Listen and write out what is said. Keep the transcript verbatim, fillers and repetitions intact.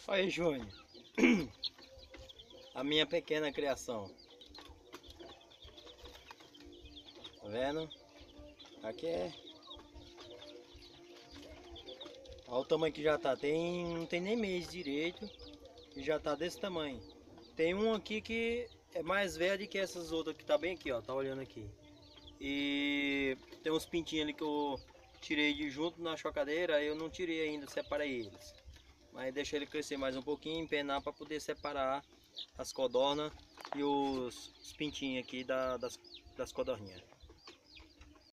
Aí, Júnior, a minha pequena criação. Tá vendo? Aqui é. Olha o tamanho que já tá. Tem, não tem nem mês direito e já tá desse tamanho. Tem um aqui que é mais velho que essas outras que tá bem aqui, ó. Tá olhando aqui. E tem uns pintinhos ali que eu tirei de junto na chocadeira. Eu não tirei ainda, separei eles. Mas deixa ele crescer mais um pouquinho, empenar para poder separar as codornas e os, os pintinhos aqui da, das, das codorninhas.